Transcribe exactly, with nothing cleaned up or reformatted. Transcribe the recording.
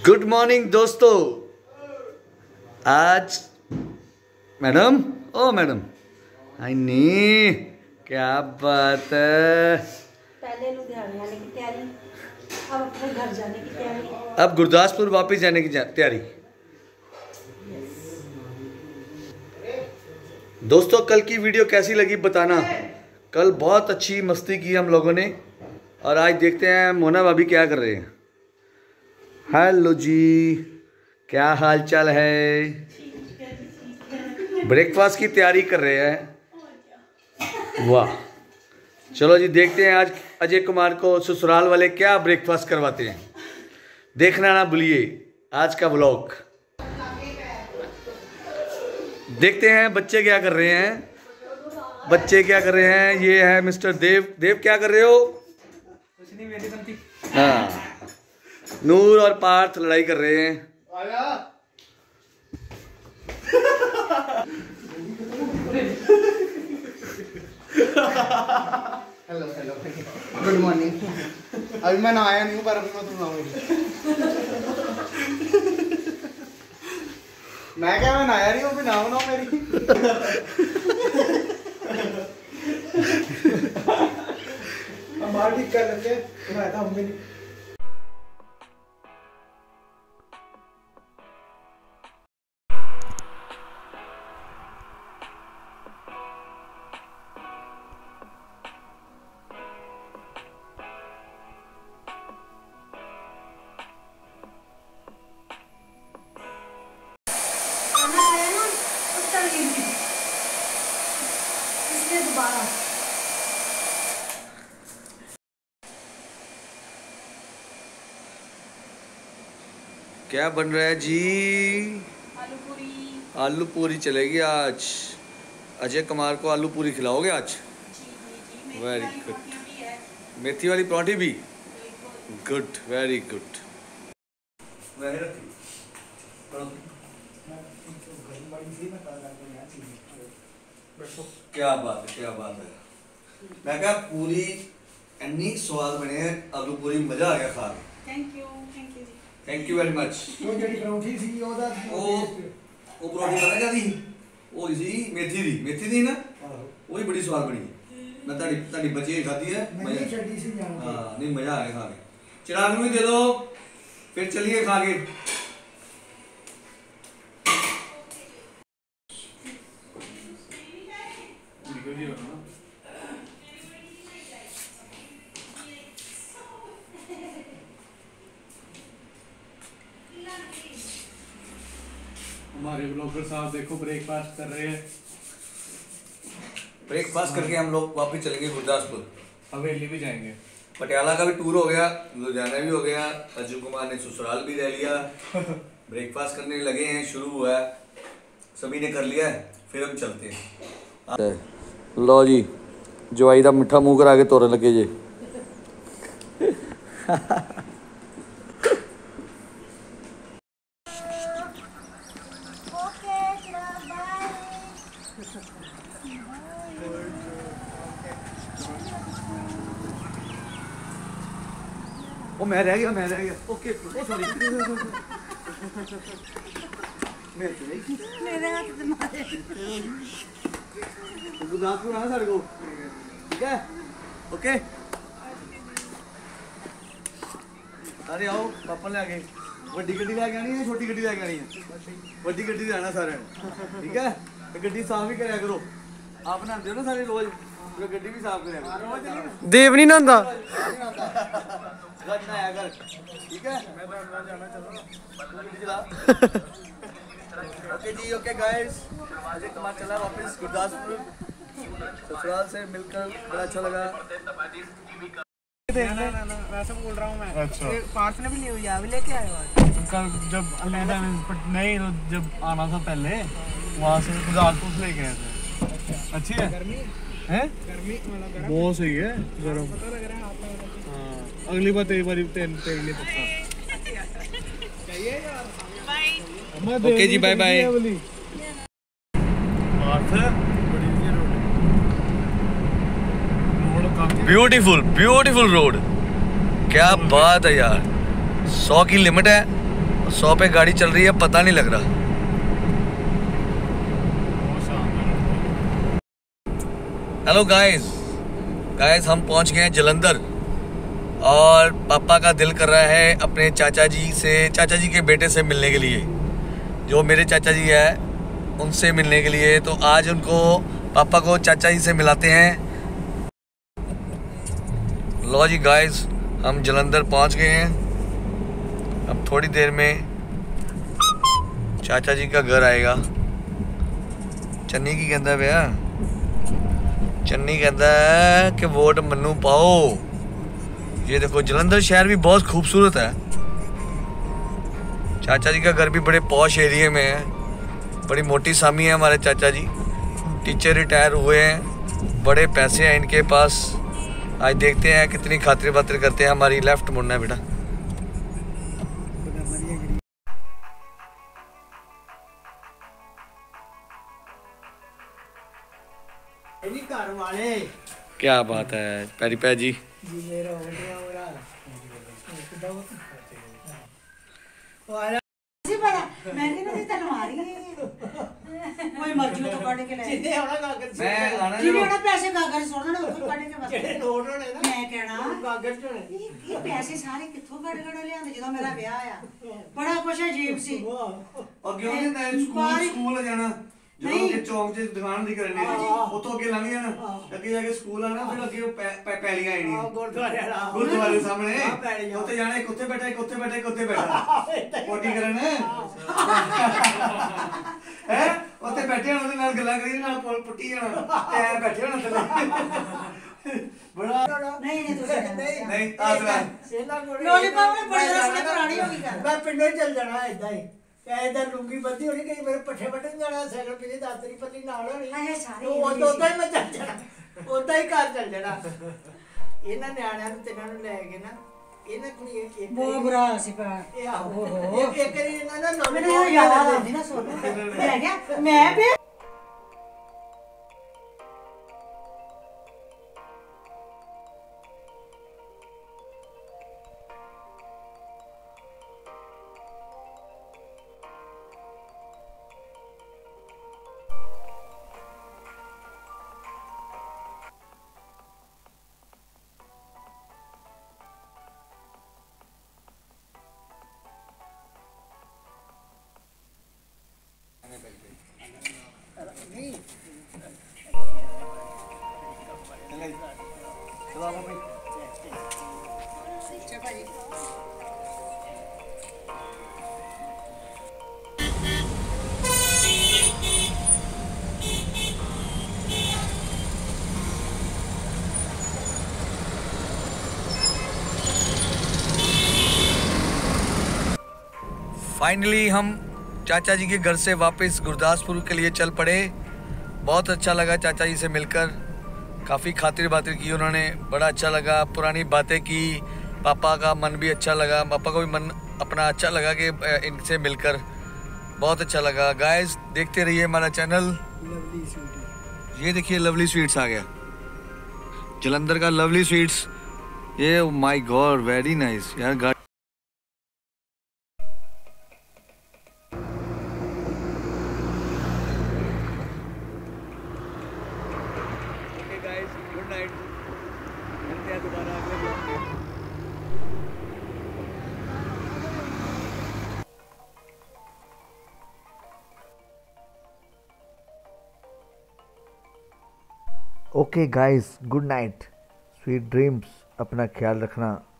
Good morning दोस्तों। आज madam ओ madam आई नी क्या बात है। पहले लुधियाने आने की तैयारी, अब अपने घर जाने की तैयारी, अब गुरदासपुर वापस जाने की तैयारी। दोस्तों कल की वीडियो कैसी लगी बताना। कल बहुत अच्छी मस्ती की हम लोगों ने और आज देखते हैं मोना भाभी क्या कर रहे हैं। हेलो जी, क्या हाल चाल है। ब्रेकफास्ट की तैयारी कर रहे हैं। वाह, चलो जी देखते हैं आज अजय कुमार को ससुराल वाले क्या ब्रेकफास्ट करवाते हैं। देखना ना भूलिए आज का व्लॉग। देखते हैं बच्चे क्या कर रहे हैं। बच्चे क्या कर रहे हैं। ये है मिस्टर देव। देव क्या कर रहे हो। कुछ नहीं, मेरी बनती। हाँ, नूर और पार्थ लड़ाई कर रहे हैं। Hello hello good morning. अभी मैं नहाया नहीं हूँ पर अभी मैं तुम नहाऊंगी। मैं क्या मैं नहाया नहीं हूँ, अभी नहाओ ना मेरी। हम बाहर ठीक कर लेते हैं, नहाया था हम भी नहीं। क्या बन रहा है जी। आलू पूरी। आलू पूरी चलेगी आज। अजय कुमार को आलू पूरी खिलाओगे आज। Very good. मेथी वाली पराठी भी। Good, very good. क्या बात है, क्या बात है। मैं क्या पूरी इतनी स्वाद बने हैं, आलू पूरी मजा आ गया खा के। Thank you, thank you ji. Thank you very much. वो जेडी पराठी सी ਉਹਦਾ ਉਹ ਉਹ ਪਰੌਂਠੀ ਪਤਾ ਕਾਦੀ ਉਹ ਸੀ ਮੇਥੀ ਦੀ। ਮੇਥੀ ਦੀ ਨਾ ਉਹ ਵੀ ਬੜੀ ਸਵਾਦ ਬਣੀ। ਮੈਂ ਤੁਹਾਡੀ ਤੁਹਾਡੀ ਬੱਚੀ ਖਾਧੀ ਹੈ। ਮੈਂ ਨਹੀਂ ਛੱਡੀ ਸੀ ਜਾਨ। ਹਾਂ ਨਹੀਂ ਮਜ਼ਾ ਆ ਗਿਆ ਖਾ ਕੇ। चिराग ਨੂੰ ਵੀ ਦੇ ਦਿਓ फिर चलिए खा के। हमारे ब्लॉगर साहब देखो ब्रेकफास्ट कर रहे हैं। ब्रेकफास्ट करके हम लोग वापस चलेंगे गुरदासपुर। हवेली भी जाएंगे। पटियाला का भी टूर हो गया, लुधियाना भी हो गया, अजय कुमार ने ससुराल भी ले लिया। ब्रेकफास्ट करने लगे हैं, शुरू हुआ है, सभी ने कर लिया है, फिर हम चलते हैं। लो जी जवाई का मिठा मुँह करा के तोड़न लगे जे। ओ मैं रह गया, मैं रह गया। Okay oh sorry. मैं मेरे हाथ से मारे। गुरदासपुर आना साढ़े को, ठीक है। ओके अरे आओ पापा ले आगे। वड्डी गड्डी लेके आनी है, छोटी गड्डी लेके आनी है। वड्डी गड्डी से आना सारे, ठीक है। गड्डी साफ भी कराया करो। आप नहाते हो ना सारे रोज, गड्डी भी साफ कराया करो। देव नहीं नहांदा। नहाया कर, ठीक है। मैं तो अंदर जाना चलो। Okay ji, okay guys. Ajay Kumar चला वापस गुरदासपुर। ससुराल से मिलकर बड़ा अच्छा लगा। ना ना ना वैसे बोल रहा हूँ मैं। अच्छा। पार्थ ने भी ले लिया, अभी लेके आए आज। कल जब अलहदा नहीं तो जब आना था पहले वहाँ से गुरदासपुर से लेके आए थे। अच्छी है। गर्मी है, गर्मी बहुत सही है। गर्म पता लग रहा है आपको। हाँ अगली बार तेरी बारी तेरे तेरे लिए पक्का चाहिए यार। Okay ji, bye bye. Beautiful beautiful road. क्या बात है यार, सौ की लिमिट है सौ पे गाड़ी चल रही है, पता नहीं लग रहा। हेलो गाइस गाइस हम पहुंच गए हैं जलंधर और पापा का दिल कर रहा है अपने चाचा जी से, चाचा जी के बेटे से मिलने के लिए, जो मेरे चाचा जी है उनसे मिलने के लिए। तो आज उनको, पापा को चाचा जी से मिलाते हैं। लो जी गाइस, हम जलंधर पहुंच गए हैं। अब थोड़ी देर में चाचा जी का घर आएगा। चन्नी की कहता भैया, चन्नी कहता है कि वोट मन्नू पाओ। ये देखो जलंधर शहर भी बहुत खूबसूरत है। चाचा जी का घर भी बड़े पॉश एरिया में है। बड़ी मोटी सामी है हमारे चाचा जी, टीचर रिटायर हुए हैं, बड़े पैसे हैं इनके पास। आज देखते हैं कितनी खातिर बातिर करते हैं। हमारी लेफ्ट मुड़ना है बेटा। घर वाले क्या बात है पैरी पै जी। मैं नहीं तेन मारी कोई मर्जी तो काट के ले जिन्ने आना कागज मैं आना जिन्ने आना पैसे कागज सोना ना उसको काट के बस ਜਿਹੜੇ ਨੋਟ ਹੋਣੇ ਨਾ मैं कहना ਕਾਗਜ਼ ਚ ਹੋਣੇ। ਇਹ ਪੈਸੇ ਸਾਰੇ ਕਿੱਥੋਂ ਕੱਢ ਕੱਢ ਲਿਆਂਦੇ ਜਦੋਂ ਮੇਰਾ ਵਿਆਹ ਆ। ਬੜਾ ਕੁਛ ਅਜੀਬ ਸੀ। ਅੱਗੇ ਉਹਨੇ ਤਾਂ ਸਕੂਲ ਸਕੂਲ ਜਾਣਾ, ਜਦੋਂ ਕਿ ਚੌਂਕ 'ਚ ਦੁਕਾਨ ਦੀ ਕਰਨੇ ਉੱਥੋਂ ਅੱਗੇ ਲੰਘ ਜਾਣਾ, ਅੱਗੇ ਜਾ ਕੇ ਸਕੂਲ ਆਣਾ, ਫਿਰ ਅੱਗੇ ਪੈਲੀਆਂ ਆਣੀਆਂ ਗੁਰਦੁਆਰੇ ਵਾਲਾ ਗੁਰਦੁਆਰੇ ਸਾਹਮਣੇ। ਉੱਥੇ ਜਾਣਾ, ਇੱਕ ਉੱਥੇ ਬੈਠਾ, ਇੱਕ ਉੱਥੇ ਬੈਠਾ, ਇੱਕ ਉੱਥੇ ਬੈਠਾ ਪੋਟੀ ਕਰਨ ਹੈ। ਉੱਥੇ ਬੈਠੇ ਹੋਣਾ, ਉਹਦੇ ਨਾਲ ਗੱਲਾਂ ਕਰੀ, ਨਾਲ ਪੁੱਲ ਪੁੱਟੀ ਜਾਣਾ ਤੇ ਐ ਬੈਠੇ ਹੋਣਾ ਥੱਲੇ। ਬੜਾ ਨਹੀਂ ਨਹੀਂ ਤੁਸੀਂ ਨਹੀਂ ਨਹੀਂ ਆਸਰਾ ਇਹਨਾਂ ਕੋਲ ਲੋਲੀਪੌਪ ਨੇ ਬੜੀ ਰਸਮ ਪੁਰਾਣੀ ਹੋ ਗਈ ਗੱਲ। ਮੈਂ ਪਿੰਡੋਂ ਹੀ ਚੱਲ ਜਾਣਾ ਏਦਾਂ ਹੀ। ਐਦਾਂ ਲੁੰਗੀ ਬੱਧੀ ਹੋਣੀ, ਕਈ ਮੇਰੇ ਪੱਠੇ ਵੱਢਣ ਜਾਣਾ, ਸਾਈਕਲ ਪਿੱਛੇ ਦਾਤਰੀ ਪੱਲੀ ਨਾਲ ਹੋਣੀ। ਇਹ ਸਾਰੇ ਉਹ ਉਦੋਂ ਹੀ ਮੈਂ ਚੱਲ ਜਾਣਾ, ਉਦੋਂ ਹੀ ਘਰ ਚੱਲ ਜਾਣਾ। ਇਹਨਾਂ ਨਿਆਣਿਆਂ ਨੂੰ ਤਿੰਨਾਂ ਨੂੰ ਲੈ ਕੇ ਨਾ, ਇਹਨਾਂ ਕੁੜੀ ਇੱਕ ਬਹੁਤ ਬੁਰਾ ਹਾਲ ਸੀ ਪਾ। ਇਹ ਆਹੋ ਇੱਕ ਇੱਕ ਵਾਰੀ ਇਹਨਾਂ ਦਾ ਨਾਮ ਮੈਨੂੰ ਯਾਦ ਆਉਂਦੀ ਨਾ ਸੋਨੂੰ। ਮੈਂ ਕਿਹਾ ਮੈਂ ਵੀ फाइनली हम चाचा जी के घर से वापस गुरदासपुर के लिए चल पड़े। बहुत अच्छा लगा चाचा जी से मिलकर, काफ़ी खातिर बातिर की उन्होंने, बड़ा अच्छा लगा, पुरानी बातें की। पापा का मन भी अच्छा लगा, पापा को भी मन अपना अच्छा लगा कि इनसे मिलकर बहुत अच्छा लगा। गाइस देखते रहिए हमारा चैनल। ये देखिए लवली स्वीट्स आ गया, जलंधर का लवली स्वीट्स। ये माय गॉड वेरी नाइस यार। गुड नाइट, मिलते हैं दोबारा अगले ब्लॉग में। Okay guys, good night, sweet dreams, अपना ख्याल रखना।